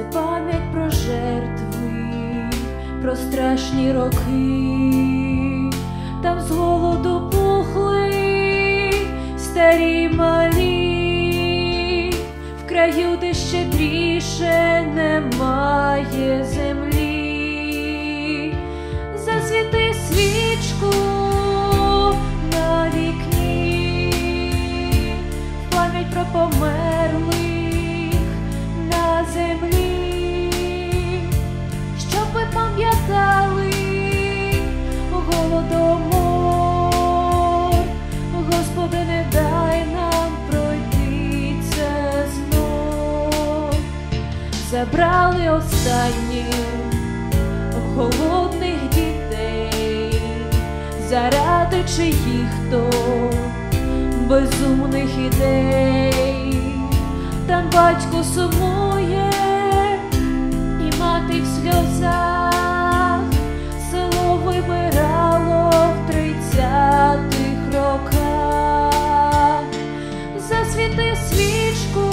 пам'ять про жертви, про страшні роки, там з голоду пухли старі малі, в краю, де щедріше немає землі. Засвіти свічку на вікні, в пам'ять про померлих на землі, щоб ви пам'ятали голодомор. Господи, не дай нам пройти це знов. Забрали останніх голодних дітей, заради чиїх-то безумних ідей. Там батько сумує і мати в сльозах, село вибирало в 30-х роках. Засвіти свічку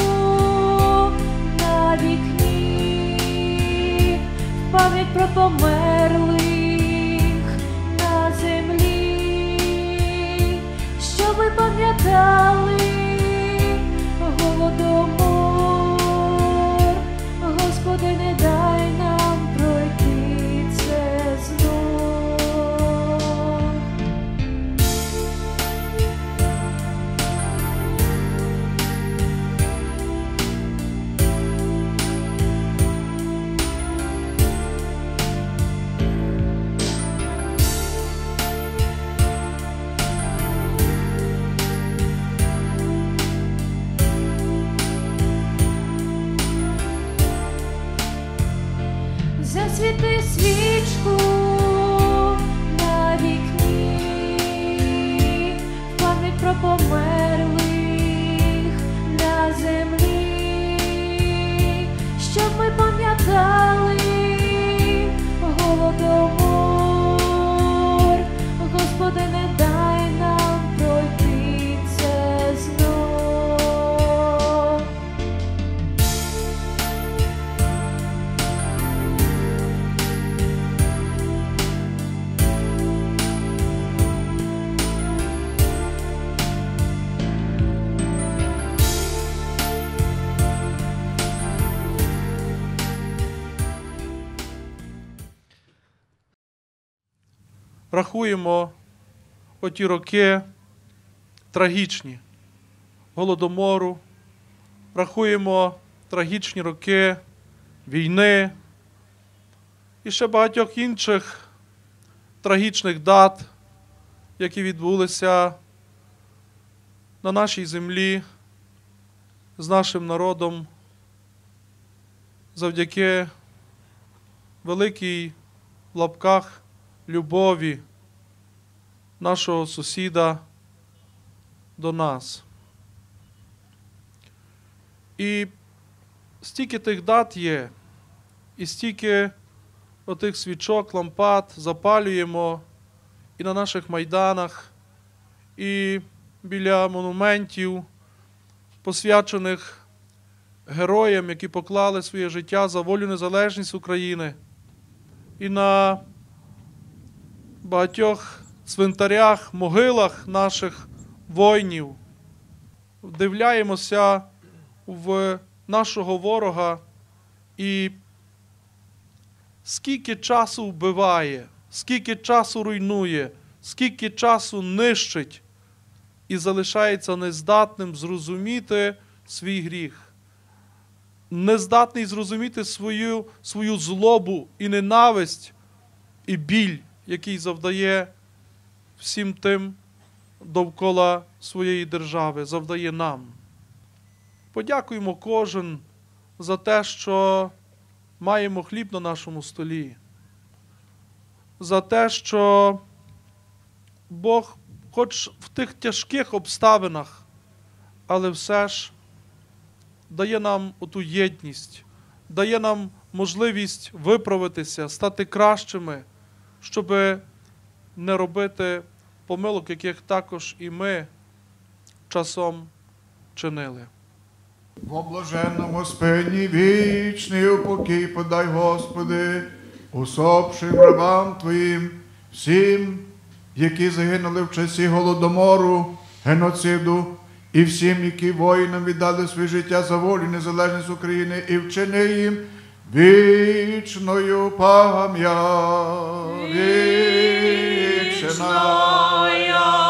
на вікні, в пам'ять про померлих на землі, щоб ви пам'ятали голодомор. Господи, не дай нам пройти це знов. Засвіти свічку на вікні, в пам'ять про померлих на землі, щоб ми пам'ятали голодомор. Господи, не дай нам пройти це знов. Рахуємо оті роки трагічні голодомору, рахуємо трагічні роки війни і ще багатьох інших трагічних дат, які відбулися на нашій землі з нашим народом завдяки великій в лапках любові нашого сусіда до нас. І стільки тих дат є, і стільки отих свічок, лампад запалюємо і на наших майданах, і біля монументів, посвячених героям, які поклали своє життя за волю і незалежність України, і на багатьох цвинтарях, могилах наших воїнів. Вдивляємося в нашого ворога і скільки часу вбиває, скільки часу руйнує, скільки часу нищить і залишається нездатним зрозуміти свій гріх, нездатний зрозуміти свою злобу і ненависть і біль, який завдає всім тим довкола своєї держави, завдає нам. Подякуємо кожен за те, що маємо хліб на нашому столі, за те, що Бог, хоч в тих тяжких обставинах, але все ж дає нам оту єдність, дає нам можливість виправитися, стати кращими, щоб не робити помилок, яких також і ми часом чинили. Во блаженному спині вічний упокій подай, Господи, усопшим рабам Твоїм, всім, які загинули в часі голодомору, геноциду, і всім, які воїнам віддали своє життя за волю і незалежність України, і вчини їм вічною пам'ять. Вічна.